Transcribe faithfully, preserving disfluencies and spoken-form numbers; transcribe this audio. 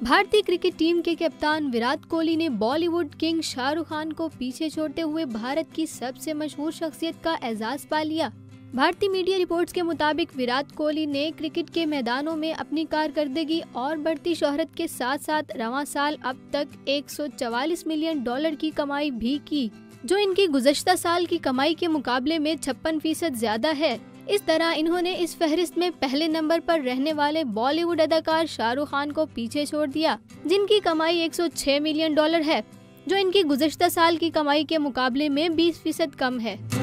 भारतीय cricket team के कप्तान विराट कोहली ने बॉलीवुड किंग शाहरुख खान को पीछे छोड़ते हुए भारत की सबसे मशहूर शख्सियत का एजाज पा लिया। भारतीय मीडिया रिपोर्ट्स के मुताबिक विराट कोहली ने क्रिकेट के मैदानों में अपनी कारकर्दगी और बढ़ती शोहरत के साथ साथ रवां साल अब तक एक सौ चवालीस मिलियन डॉलर की कमाई भी की, जो इनकी गुज़श्ता साल की कमाई के मुकाबले में छप्पन फीसद ज्यादा है। इस तरह इन्होंने इस फहरिस्त में पहले नंबर पर रहने वाले बॉलीवुड अदाकार शाहरुख खान को पीछे छोड़ दिया, जिनकी कमाई एक सौ छह मिलियन डॉलर है, जो इनकी गुज़श्ता साल की कमाई के मुकाबले में बीस फीसद कम है।